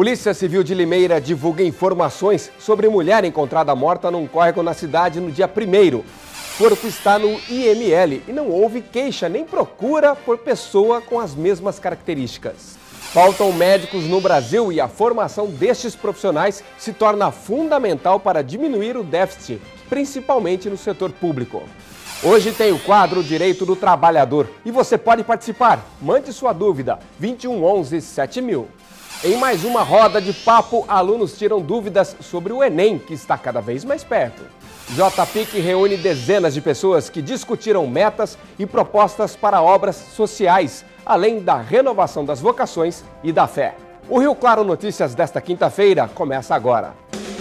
Polícia Civil de Limeira divulga informações sobre mulher encontrada morta num córrego na cidade no dia 1º. O corpo está no IML e não houve queixa nem procura por pessoa com as mesmas características. Faltam médicos no Brasil e a formação destes profissionais se torna fundamental para diminuir o déficit, principalmente no setor público. Hoje tem o quadro Direito do Trabalhador e você pode participar. Mande sua dúvida, 21 11 7000. Em mais uma roda de papo, alunos tiram dúvidas sobre o Enem, que está cada vez mais perto. JPIC reúne dezenas de pessoas que discutiram metas e propostas para obras sociais, além da renovação das vocações e da fé. O Rio Claro Notícias desta quinta-feira começa agora.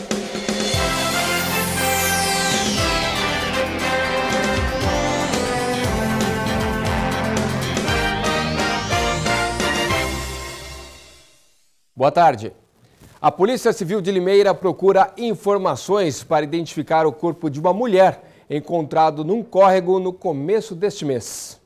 Boa tarde. A Polícia Civil de Limeira procura informações para identificar o corpo de uma mulher encontrado num córrego no começo deste mês.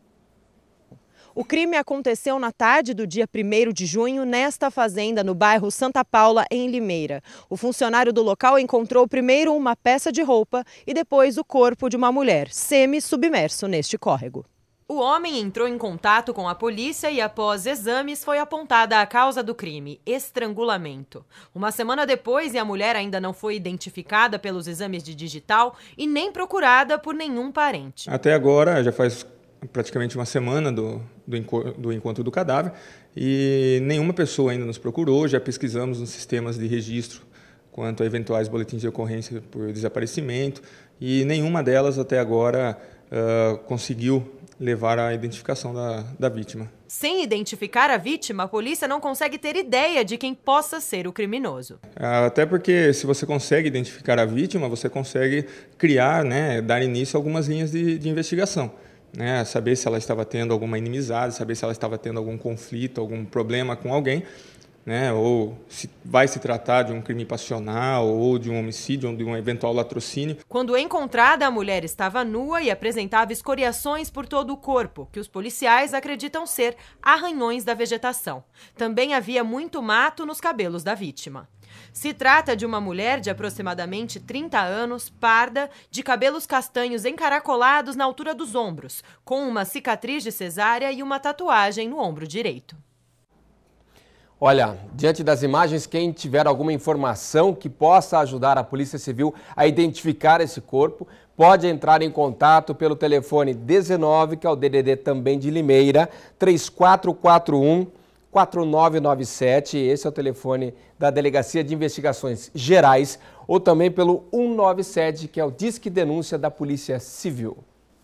O crime aconteceu na tarde do dia 1º de junho nesta fazenda no bairro Santa Paula, em Limeira. O funcionário do local encontrou primeiro uma peça de roupa e depois o corpo de uma mulher semi-submerso neste córrego. O homem entrou em contato com a polícia e, após exames, foi apontada a causa do crime, estrangulamento. Uma semana depois, e a mulher ainda não foi identificada pelos exames de digital e nem procurada por nenhum parente. Até agora, já faz praticamente uma semana do encontro do cadáver e nenhuma pessoa ainda nos procurou. Já pesquisamos nos sistemas de registro quanto a eventuais boletins de ocorrência por desaparecimento e nenhuma delas até agora conseguiu levar à identificação da vítima. Sem identificar a vítima, a polícia não consegue ter ideia de quem possa ser o criminoso. Até porque se você consegue identificar a vítima, você consegue criar, dar início a algumas linhas de investigação. Saber se ela estava tendo alguma inimizade, saber se ela estava tendo algum conflito, algum problema com alguém, ou se vai se tratar de um crime passional ou de um homicídio ou de um eventual latrocínio. Quando encontrada, a mulher estava nua e apresentava escoriações por todo o corpo, que os policiais acreditam ser arranhões da vegetação. Também havia muito mato nos cabelos da vítima. Se trata de uma mulher de aproximadamente 30 anos, parda, de cabelos castanhos encaracolados na altura dos ombros, com uma cicatriz de cesárea e uma tatuagem no ombro direito. Olha, diante das imagens, quem tiver alguma informação que possa ajudar a Polícia Civil a identificar esse corpo, pode entrar em contato pelo telefone 19, que é o DDD também de Limeira, 3441-4997, esse é o telefone da Delegacia de Investigações Gerais, ou também pelo 197, que é o Disque Denúncia da Polícia Civil.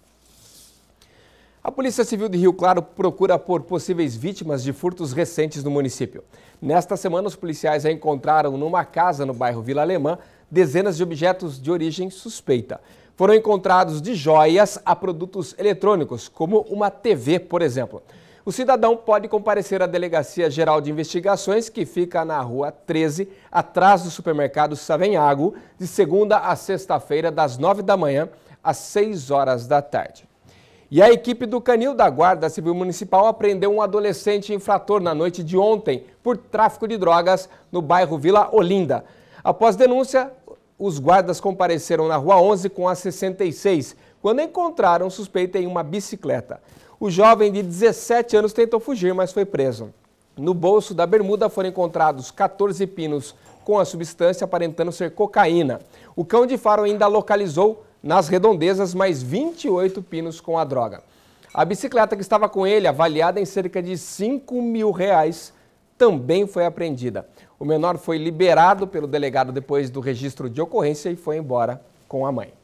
A Polícia Civil de Rio Claro procura por possíveis vítimas de furtos recentes no município. Nesta semana, os policiais encontraram numa casa no bairro Vila Alemã dezenas de objetos de origem suspeita. Foram encontrados de joias a produtos eletrônicos, como uma TV, por exemplo. O cidadão pode comparecer à Delegacia Geral de Investigações, que fica na Rua 13, atrás do supermercado Savenhago, de segunda a sexta-feira, das 9 da manhã às 6 horas da tarde. E a equipe do Canil da Guarda Civil Municipal apreendeu um adolescente infrator na noite de ontem por tráfico de drogas no bairro Vila Olinda. Após denúncia, os guardas compareceram na Rua 11 com a 66, quando encontraram o suspeito em uma bicicleta. O jovem de 17 anos tentou fugir, mas foi preso. No bolso da bermuda foram encontrados 14 pinos com a substância aparentando ser cocaína. O cão de faro ainda localizou nas redondezas mais 28 pinos com a droga. A bicicleta que estava com ele, avaliada em cerca de R$5.000, também foi apreendida. O menor foi liberado pelo delegado depois do registro de ocorrência e foi embora com a mãe.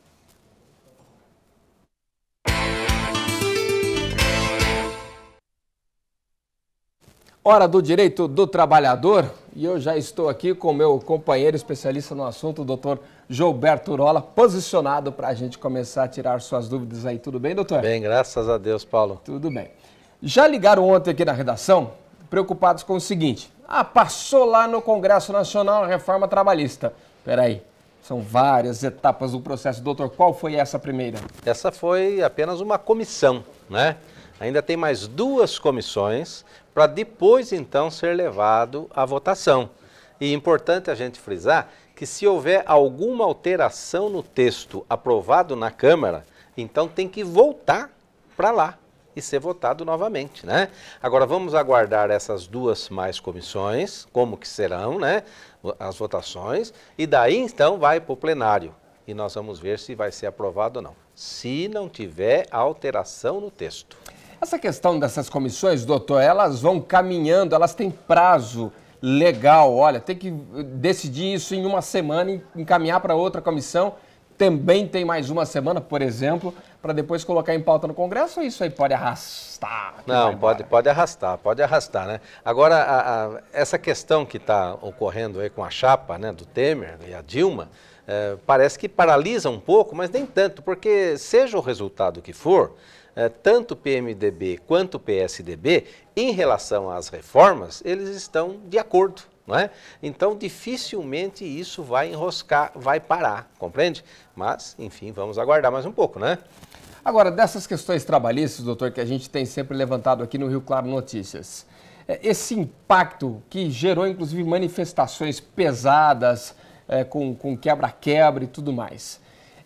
Hora do Direito do Trabalhador, e eu já estou aqui com meu companheiro especialista no assunto, o doutor Gilberto Urola, posicionado para a gente começar a tirar suas dúvidas aí. Tudo bem, doutor? Bem, graças a Deus, Paulo. Tudo bem. Já ligaram ontem aqui na redação, preocupados com o seguinte: passou lá no Congresso Nacional a reforma trabalhista. Peraí, são várias etapas do processo. Doutor, qual foi essa primeira? Essa foi apenas uma comissão, né? Ainda tem mais 2 comissões para depois, então, ser levado à votação. E é importante a gente frisar que se houver alguma alteração no texto aprovado na Câmara, então tem que voltar para lá e ser votado novamente, né? Agora vamos aguardar essas 2 mais comissões, como que serão, né, as votações, e daí então vai para o plenário. E nós vamos ver se vai ser aprovado ou não, se não tiver alteração no texto. Essa questão dessas comissões, doutor, elas vão caminhando, elas têm prazo legal, olha, tem que decidir isso em uma semana e encaminhar para outra comissão, também tem mais uma semana, por exemplo, para depois colocar em pauta no Congresso, ou isso aí pode arrastar? Não, pode arrastar, né? Agora, essa questão que está ocorrendo aí com a chapa, né, do Temer e a Dilma, parece que paralisa um pouco, mas nem tanto, porque seja o resultado que for, tanto o PMDB quanto o PSDB, em relação às reformas, eles estão de acordo, não é? Então, dificilmente isso vai enroscar, vai parar, compreende? Mas, enfim, vamos aguardar mais um pouco, né? Agora, dessas questões trabalhistas, doutor, que a gente tem sempre levantado aqui no Rio Claro Notícias, esse impacto que gerou, inclusive, manifestações pesadas, com quebra-quebra e tudo mais.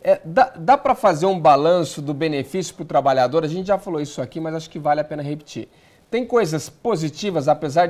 Dá para fazer um balanço do benefício para o trabalhador? A gente já falou isso aqui, mas acho que vale a pena repetir. Tem coisas positivas, apesar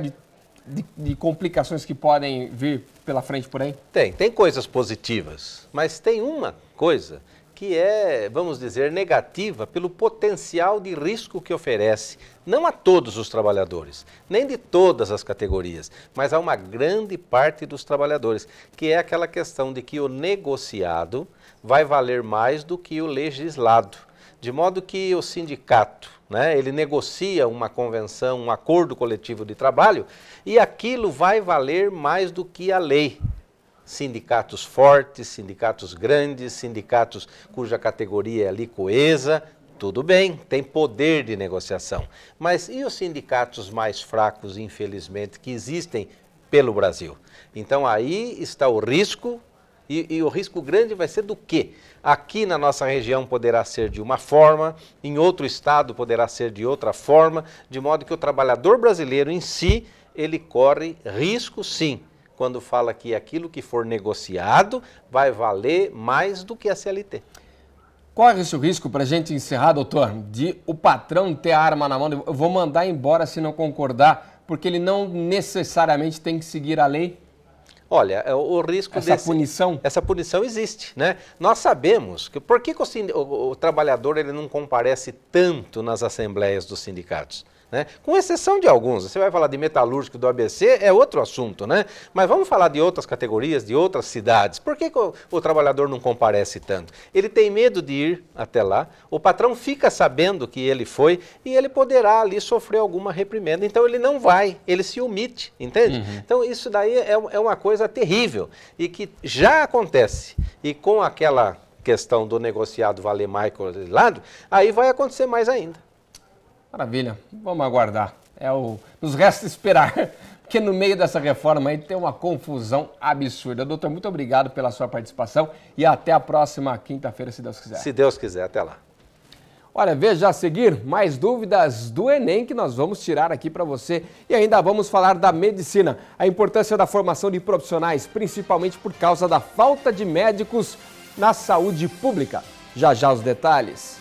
de complicações que podem vir pela frente por aí? Tem coisas positivas, mas tem uma coisa que é, vamos dizer, negativa pelo potencial de risco que oferece, não a todos os trabalhadores, nem de todas as categorias, mas a uma grande parte dos trabalhadores, que é aquela questão de que o negociado vai valer mais do que o legislado, de modo que o sindicato, né, ele negocia uma convenção, um acordo coletivo de trabalho, e aquilo vai valer mais do que a lei. Sindicatos fortes, sindicatos grandes, sindicatos cuja categoria é ali coesa, tudo bem, tem poder de negociação. Mas e os sindicatos mais fracos, infelizmente, que existem pelo Brasil? Então aí está o risco, e o risco grande vai ser do quê? Aqui na nossa região poderá ser de uma forma, em outro estado poderá ser de outra forma, de modo que o trabalhador brasileiro em si, ele corre risco sim, quando fala que aquilo que for negociado vai valer mais do que a CLT. Corre esse risco, para a gente encerrar, doutor, de o patrão ter a arma na mão, eu vou mandar embora se não concordar, porque ele não necessariamente tem que seguir a lei? Olha, o risco punição? Essa punição existe, né? Nós sabemos que por que o trabalhador ele não comparece tanto nas assembleias dos sindicatos? Né? Com exceção de alguns, você vai falar de metalúrgico do ABC, é outro assunto, né? Mas vamos falar de outras categorias, de outras cidades. Por que o trabalhador não comparece tanto? Ele tem medo de ir até lá, o patrão fica sabendo que ele foi e ele poderá ali sofrer alguma reprimenda. Então ele não vai, ele se omite, entende? Uhum. Então isso daí é uma coisa terrível e que já acontece. E com aquela questão do negociado valer mais que o legislado, aí vai acontecer mais ainda. Maravilha, vamos aguardar. Nos resta esperar, porque no meio dessa reforma aí tem uma confusão absurda. Doutor, muito obrigado pela sua participação e até a próxima quinta-feira, se Deus quiser. Se Deus quiser, até lá. Olha, veja a seguir mais dúvidas do Enem que nós vamos tirar aqui para você. E ainda vamos falar da medicina, a importância da formação de profissionais, principalmente por causa da falta de médicos na saúde pública. Já já os detalhes.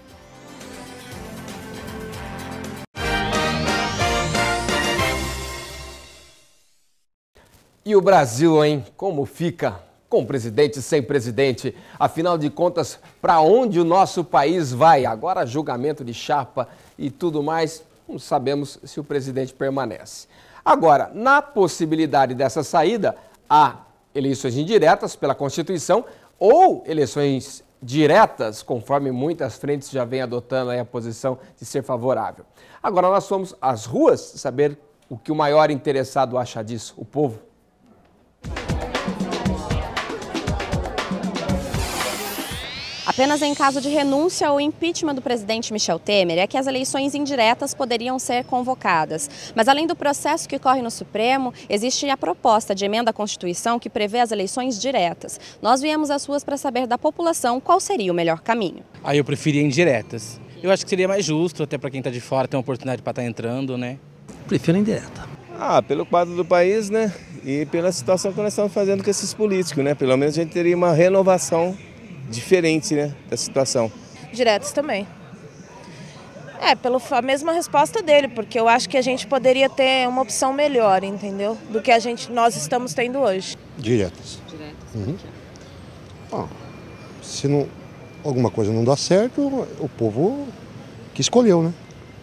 E o Brasil, hein? Como fica? Com presidente, sem presidente? Afinal de contas, para onde o nosso país vai? Agora julgamento de chapa e tudo mais, não sabemos se o presidente permanece. Agora, na possibilidade dessa saída, há eleições indiretas pela Constituição ou eleições diretas, conforme muitas frentes já vêm adotando aí a posição de ser favorável. Agora nós fomos às ruas saber o que o maior interessado acha disso, o povo. Apenas em caso de renúncia ou impeachment do presidente Michel Temer é que as eleições indiretas poderiam ser convocadas. Mas além do processo que corre no Supremo, existe a proposta de emenda à Constituição que prevê as eleições diretas. Nós viemos às ruas para saber da população qual seria o melhor caminho. Aí eu preferia indiretas. Eu acho que seria mais justo, até para quem está de fora ter uma oportunidade para estar entrando, né? Prefiro indireta. Pelo quadro do país, né? E pela situação que nós estamos fazendo com esses políticos, né? Pelo menos a gente teria uma renovação diferente, né? Da situação. Diretas também. Pela mesma resposta dele, porque eu acho que a gente poderia ter uma opção melhor, entendeu? Do que nós estamos tendo hoje. Diretas. Se não, alguma coisa não dá certo, o povo que escolheu, né?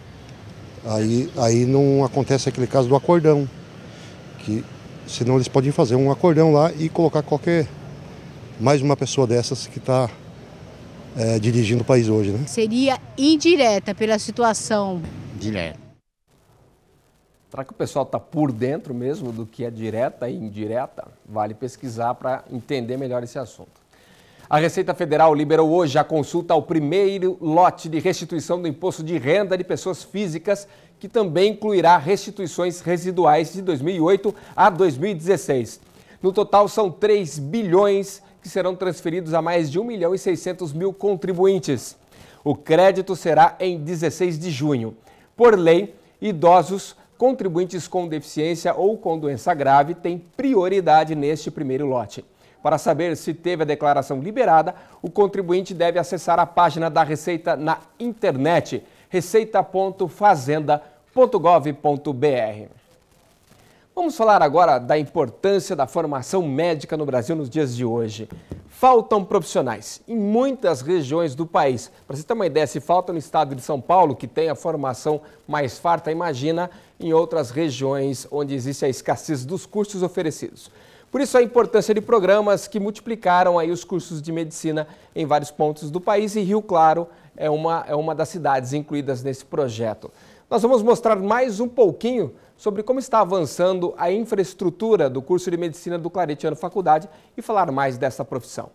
Aí não acontece aquele caso do acordão, que senão eles podem fazer um acordão lá e colocar mais uma pessoa dessas que está dirigindo o país hoje, né? Seria indireta pela situação. Direta. Será que o pessoal está por dentro mesmo do que é direta e indireta? Vale pesquisar para entender melhor esse assunto. A Receita Federal liberou hoje a consulta ao primeiro lote de restituição do imposto de renda de pessoas físicas, que também incluirá restituições residuais de 2008 a 2016. No total, são 3 bilhões que serão transferidos a mais de 1.600.000 contribuintes. O crédito será em 16 de junho. Por lei, idosos, contribuintes com deficiência ou com doença grave têm prioridade neste primeiro lote. Para saber se teve a declaração liberada, o contribuinte deve acessar a página da Receita na internet, receita.fazenda.gov.br. Vamos falar agora da importância da formação médica no Brasil nos dias de hoje. Faltam profissionais em muitas regiões do país. Para você ter uma ideia, se falta no estado de São Paulo, que tem a formação mais farta, imagina em outras regiões onde existe a escassez dos cursos oferecidos. Por isso a importância de programas que multiplicaram aí os cursos de medicina em vários pontos do país, e Rio Claro é uma das cidades incluídas nesse projeto. Nós vamos mostrar mais um pouquinho sobre como está avançando a infraestrutura do curso de medicina do Claretiano Faculdade e falar mais dessa profissão.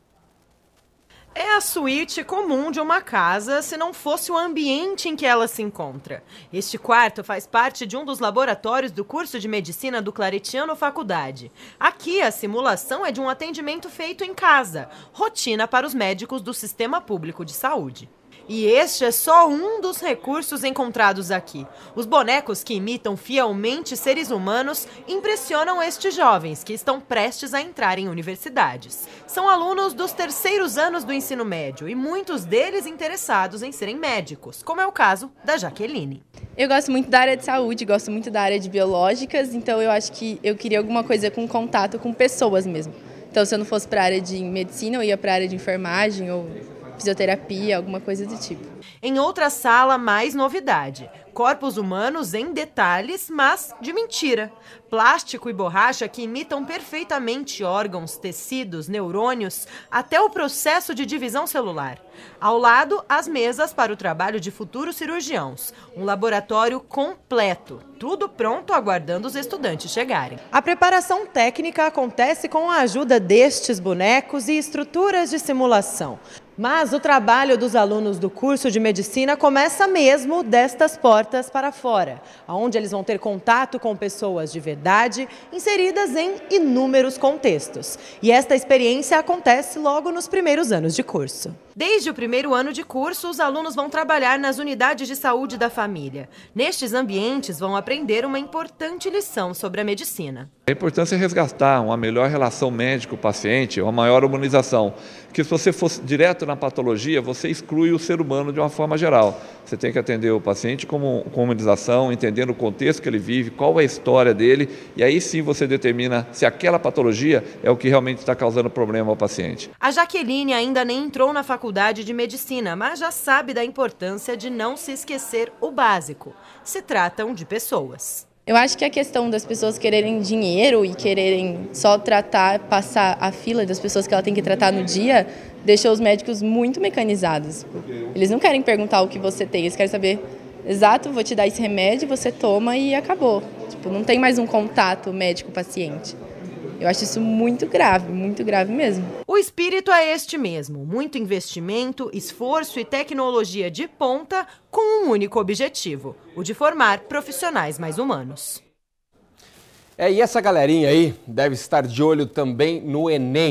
É a suíte comum de uma casa, se não fosse o ambiente em que ela se encontra. Este quarto faz parte de um dos laboratórios do curso de medicina do Claretiano Faculdade. Aqui, a simulação é de um atendimento feito em casa, rotina para os médicos do Sistema Público de Saúde. E este é só um dos recursos encontrados aqui. Os bonecos que imitam fielmente seres humanos impressionam estes jovens que estão prestes a entrar em universidades. São alunos dos terceiros anos do ensino médio e muitos deles interessados em serem médicos, como é o caso da Jaqueline. Eu gosto muito da área de saúde, gosto muito da área de biológicas, então eu acho que eu queria alguma coisa com contato com pessoas mesmo. Então, se eu não fosse para a área de medicina, eu ia para a área de enfermagem ou fisioterapia, alguma coisa do tipo. Em outra sala, mais novidade. Corpos humanos em detalhes, mas de mentira. Plástico e borracha que imitam perfeitamente órgãos, tecidos, neurônios, até o processo de divisão celular. Ao lado, as mesas para o trabalho de futuros cirurgiãos. Um laboratório completo. Tudo pronto, aguardando os estudantes chegarem. A preparação técnica acontece com a ajuda destes bonecos e estruturas de simulação. Mas o trabalho dos alunos do curso de medicina começa mesmo destas portas para fora, onde eles vão ter contato com pessoas de verdade, inseridas em inúmeros contextos. E esta experiência acontece logo nos primeiros anos de curso. Desde o primeiro ano de curso, os alunos vão trabalhar nas unidades de saúde da família. Nestes ambientes, vão aprender uma importante lição sobre a medicina. A importância é resgatar uma melhor relação médico-paciente, uma maior humanização. Que se você fosse direto na patologia, você exclui o ser humano de uma forma geral. Você tem que atender o paciente com humanização, entendendo o contexto que ele vive, qual é a história dele, e aí sim você determina se aquela patologia é o que realmente está causando problema ao paciente. A Jaqueline ainda nem entrou na faculdade de medicina, mas já sabe da importância de não se esquecer o básico. Se tratam de pessoas. Eu acho que a questão das pessoas quererem dinheiro e quererem só tratar, passar a fila das pessoas que ela tem que tratar no dia, deixou os médicos muito mecanizados. Eles não querem perguntar o que você tem, eles querem saber, exato, vou te dar esse remédio, você toma e acabou. Tipo, não tem mais um contato médico-paciente. Eu acho isso muito grave mesmo. O espírito é este mesmo, muito investimento, esforço e tecnologia de ponta com um único objetivo, o de formar profissionais mais humanos. E essa galerinha aí deve estar de olho também no Enem.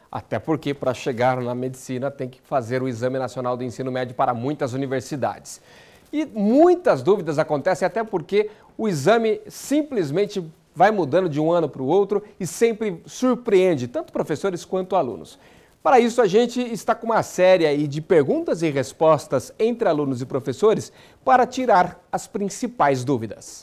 Até porque, para chegar na medicina, tem que fazer o Exame Nacional do Ensino Médio para muitas universidades. E muitas dúvidas acontecem até porque o exame simplesmente vai mudando de um ano para o outro e sempre surpreende tanto professores quanto alunos. Para isso, a gente está com uma série aí de perguntas e respostas entre alunos e professores para tirar as principais dúvidas.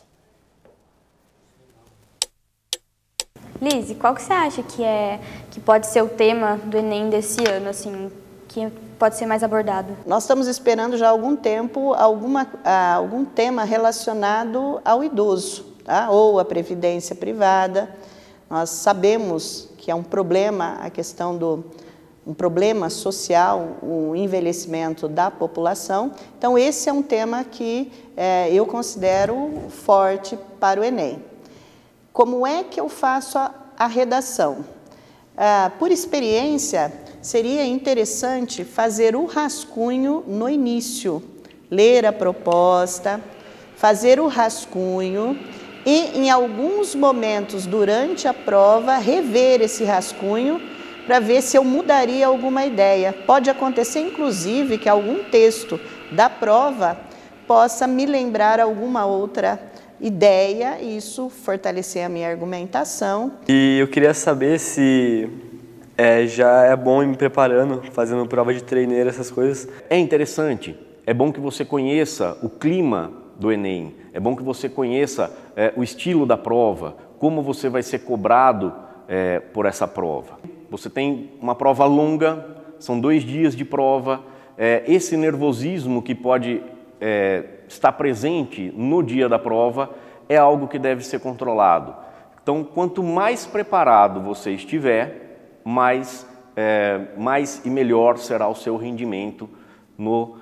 Liz, qual que você acha que pode ser o tema do Enem desse ano, assim, que pode ser mais abordado? Nós estamos esperando já há algum tempo algum tema relacionado ao idoso, tá? Ou a previdência privada. Nós sabemos que é um problema a questão um problema social, o envelhecimento da população. Então, esse é um tema que eu considero forte para o Enem. Como é que eu faço a redação? Por experiência, seria interessante fazer o rascunho no início, ler a proposta, fazer o rascunho e, em alguns momentos durante a prova, rever esse rascunho para ver se eu mudaria alguma ideia. Pode acontecer, inclusive, que algum texto da prova possa me lembrar alguma outra ideia e isso fortalecer a minha argumentação. E eu queria saber se já é bom ir me preparando, fazendo prova de treineiro, essas coisas. É interessante, é bom que você conheça o clima do Enem, é bom que você conheça o estilo da prova, como você vai ser cobrado por essa prova. Você tem uma prova longa, são 2 dias de prova, esse nervosismo que pode estar presente no dia da prova é algo que deve ser controlado. Então, quanto mais preparado você estiver, mais e melhor será o seu rendimento no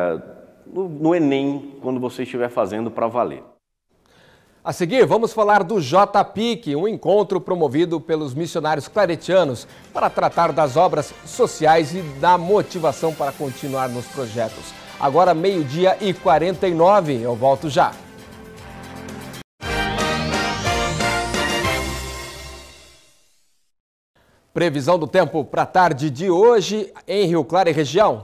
Enem, quando você estiver fazendo para valer. A seguir, vamos falar do JPIC, um encontro promovido pelos missionários claretianos para tratar das obras sociais e da motivação para continuar nos projetos. Agora, 12h49, eu volto já. Previsão do tempo para a tarde de hoje em Rio Claro e região.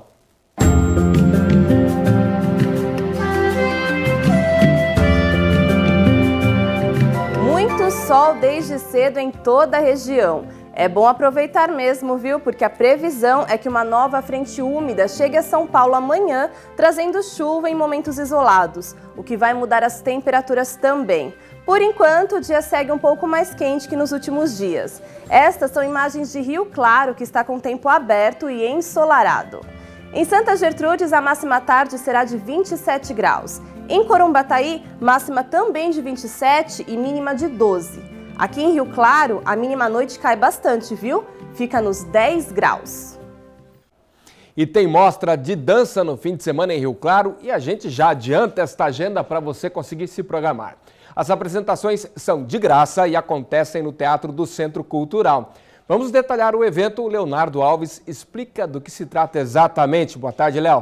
Muito sol desde cedo em toda a região. É bom aproveitar mesmo, viu? Porque a previsão é que uma nova frente úmida chegue a São Paulo amanhã, trazendo chuva em momentos isolados, o que vai mudar as temperaturas também. Por enquanto, o dia segue um pouco mais quente que nos últimos dias. Estas são imagens de Rio Claro, que está com tempo aberto e ensolarado. Em Santa Gertrudes, a máxima tarde será de 27 graus. Em Corumbataí, máxima também de 27 e mínima de 12. Aqui em Rio Claro, a mínima à noite cai bastante, viu? Fica nos 10 graus. E tem mostra de dança no fim de semana em Rio Claro e a gente já adianta esta agenda para você conseguir se programar. As apresentações são de graça e acontecem no Teatro do Centro Cultural. Vamos detalhar o evento. O Leonardo Alves explica do que se trata exatamente. Boa tarde, Léo.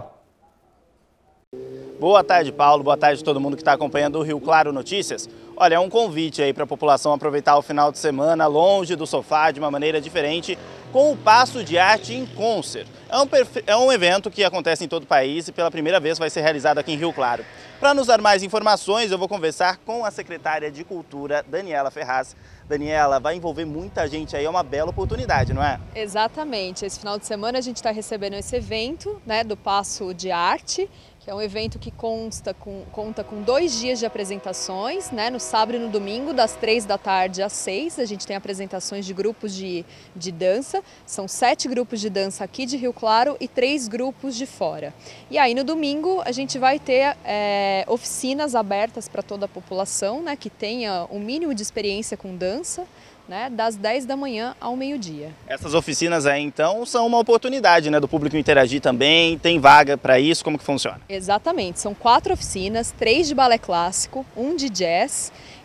Boa tarde, Paulo. Boa tarde a todo mundo que está acompanhando o Rio Claro Notícias. Olha, é um convite aí para a população aproveitar o final de semana longe do sofá, de uma maneira diferente, com o Passo de Arte em Concert. É um evento que acontece em todo o país e pela primeira vez vai ser realizado aqui em Rio Claro. Para nos dar mais informações, eu vou conversar com a secretária de Cultura, Daniela Ferraz. Daniela, vai envolver muita gente aí, é uma bela oportunidade, não é? Exatamente. Esse final de semana a gente está recebendo esse evento, né, do Passo de Arte, que é um evento que conta com 2 dias de apresentações, né, no sábado e no domingo, das 3 da tarde às 6. A gente tem apresentações de grupos de dança, são 7 grupos de dança aqui de Rio Claro e 3 grupos de fora. E aí no domingo a gente vai ter oficinas abertas para toda a população, né, que tenha um mínimo de experiência com dança, né, das 10 da manhã ao meio-dia. Essas oficinas aí, então, são uma oportunidade, né, do público interagir também, tem vaga para isso, como que funciona? Exatamente, são 4 oficinas, 3 de balé clássico, 1 de jazz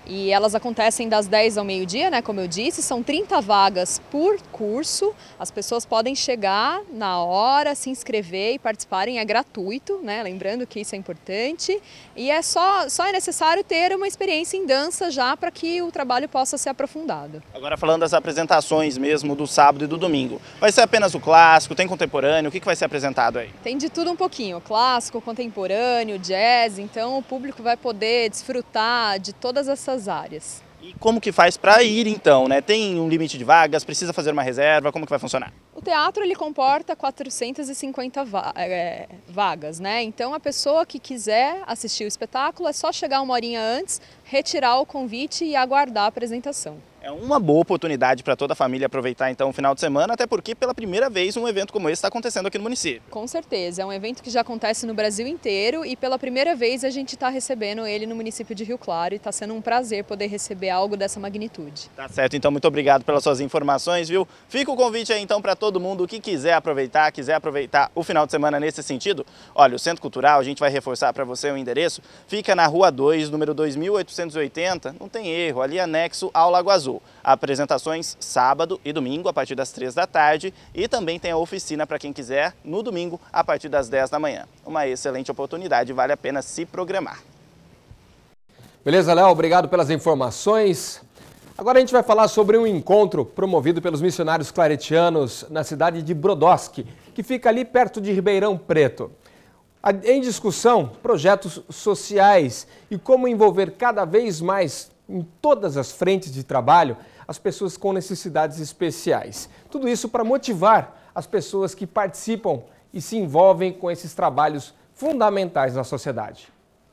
E elas acontecem das 10 ao meio-dia, né, como eu disse, são 30 vagas por curso. As pessoas podem chegar na hora, se inscrever e participarem, é gratuito, né, lembrando que isso é importante. E só é necessário ter uma experiência em dança já para que o trabalho possa ser aprofundado. Agora falando das apresentações mesmo do sábado e do domingo, vai ser apenas o clássico, tem contemporâneo, o que vai ser apresentado aí? Tem de tudo um pouquinho, clássico, contemporâneo, jazz, então o público vai poder desfrutar de todas essas áreas. E como que faz para ir então, né? Tem um limite de vagas, precisa fazer uma reserva, como que vai funcionar? O teatro ele comporta 450 vagas, né? Então a pessoa que quiser assistir o espetáculo é só chegar uma horinha antes, retirar o convite e aguardar a apresentação. É uma boa oportunidade para toda a família aproveitar então o final de semana, até porque pela primeira vez um evento como esse está acontecendo aqui no município. Com certeza, é um evento que já acontece no Brasil inteiro e pela primeira vez a gente está recebendo ele no município de Rio Claro e está sendo um prazer poder receber algo dessa magnitude. Tá certo, então muito obrigado pelas suas informações, viu? Fica o convite aí então para todo mundo que quiser aproveitar o final de semana nesse sentido. Olha, o Centro Cultural, a gente vai reforçar para você o endereço, fica na Rua 2, número 2880, não tem erro, ali anexo ao Lago Azul. Apresentações sábado e domingo a partir das 3 da tarde e também tem a oficina para quem quiser no domingo a partir das 10 da manhã. Uma excelente oportunidade, vale a pena se programar. Beleza, Léo? Obrigado pelas informações. Agora a gente vai falar sobre um encontro promovido pelos missionários claretianos na cidade de Brodowski, que fica ali perto de Ribeirão Preto. Em discussão, projetos sociais e como envolver cada vez mais em todas as frentes de trabalho as pessoas com necessidades especiais. Tudo isso para motivar as pessoas que participam e se envolvem com esses trabalhos fundamentais na sociedade.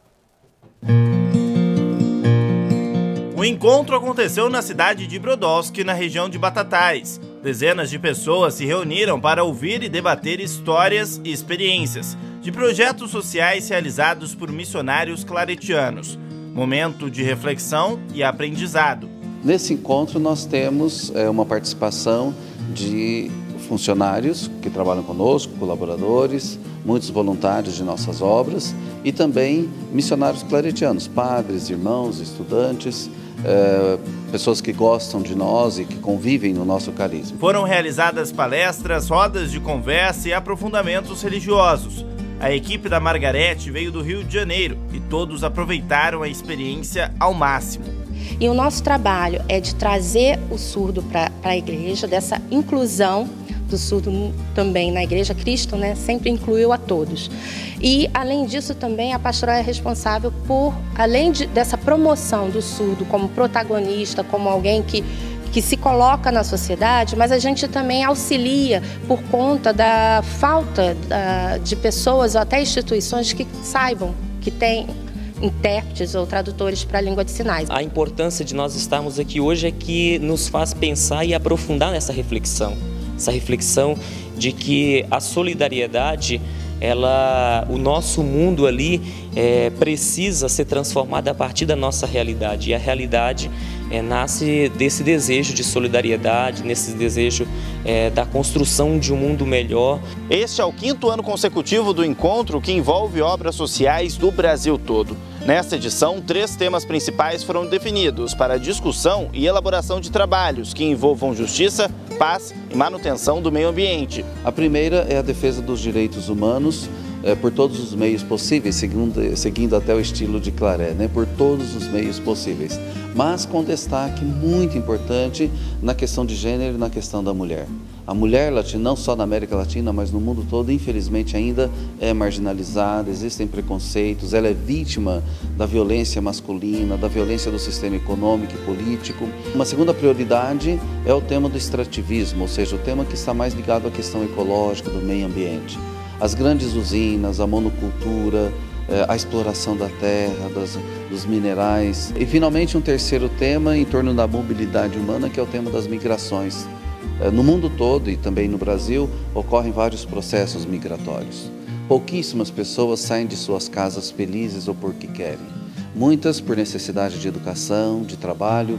O encontro aconteceu na cidade de Brodowski, na região de Batatais. Dezenas de pessoas se reuniram para ouvir e debater histórias e experiências de projetos sociais realizados por missionários claretianos. Momento de reflexão e aprendizado. Nesse encontro nós temos uma participação de funcionários que trabalham conosco, colaboradores, muitos voluntários de nossas obras e também missionários claretianos, padres, irmãos, estudantes, pessoas que gostam de nós e que convivem no nosso carisma. Foram realizadas palestras, rodas de conversa e aprofundamentos religiosos. A equipe da Margarete veio do Rio de Janeiro e todos aproveitaram a experiência ao máximo. E o nosso trabalho é de trazer o surdo para a igreja, dessa inclusão do surdo também na igreja. Cristo, né, sempre incluiu a todos. E, além disso, também a pastoral é responsável por, além dessa promoção do surdo como protagonista, como alguém que se coloca na sociedade, mas a gente também auxilia por conta da falta de pessoas ou até instituições que saibam que tem intérpretes ou tradutores para a língua de sinais. A importância de nós estarmos aqui hoje é que nos faz pensar e aprofundar nessa reflexão. Essa reflexão de que a solidariedade, o nosso mundo ali precisa ser transformado a partir da nossa realidade. E a realidade nasce desse desejo de solidariedade, nesse desejo da construção de um mundo melhor. Este é o 5º ano consecutivo do encontro que envolve obras sociais do Brasil todo. Nesta edição, 3 temas principais foram definidos para discussão e elaboração de trabalhos que envolvam justiça, paz e manutenção do meio ambiente. A primeira é a defesa dos direitos humanos por todos os meios possíveis, seguindo até o estilo de Claré, né? Por todos os meios possíveis, mas com destaque muito importante na questão de gênero e na questão da mulher. A mulher latina, não só na América Latina, mas no mundo todo, infelizmente ainda é marginalizada, existem preconceitos, ela é vítima da violência masculina, da violência do sistema econômico e político. Uma segunda prioridade é o tema do extrativismo, ou seja, o tema que está mais ligado à questão ecológica, do meio ambiente. As grandes usinas, a monocultura, a exploração da terra, dos minerais. E finalmente um terceiro tema em torno da mobilidade humana, que é o tema das migrações. No mundo todo e também no Brasil ocorrem vários processos migratórios. Pouquíssimas pessoas saem de suas casas felizes ou porque querem. Muitas por necessidade de educação, de trabalho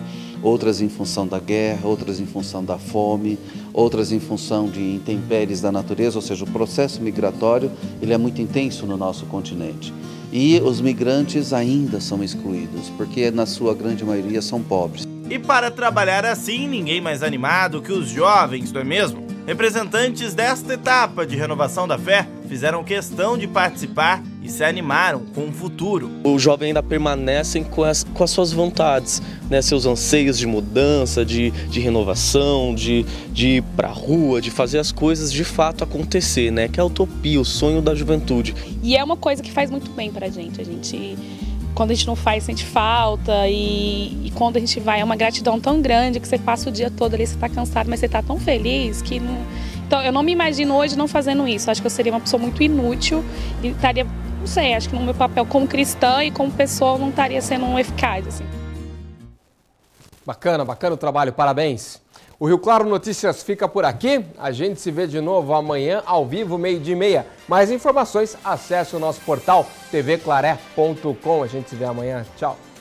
outras em função da guerra, outras em função da fome, outras em função de intempéries da natureza, ou seja, o processo migratório ele é muito intenso no nosso continente. E os migrantes ainda são excluídos, porque na sua grande maioria são pobres. E para trabalhar assim, ninguém mais animado que os jovens, não é mesmo? Representantes desta etapa de renovação da fé fizeram questão de participar e se animaram com o futuro. O jovem ainda permanecem com as suas vontades, né? Seus anseios de mudança, de renovação, de ir para a rua, de fazer as coisas de fato acontecer, né? Que é a utopia, o sonho da juventude. E é uma coisa que faz muito bem para a gente. Quando a gente não faz, sente falta e quando a gente vai, é uma gratidão tão grande que você passa o dia todo ali, você está cansado, mas você está tão feliz que não... Então eu não me imagino hoje não fazendo isso. Acho que eu seria uma pessoa muito inútil e estaria, não sei, acho que no meu papel como cristã e como pessoa não estaria sendo eficaz, assim. Bacana, bacana o trabalho, parabéns. O Rio Claro Notícias fica por aqui. A gente se vê de novo amanhã, ao vivo, 12h30. Mais informações, acesse o nosso portal tvclaré.com. A gente se vê amanhã. Tchau.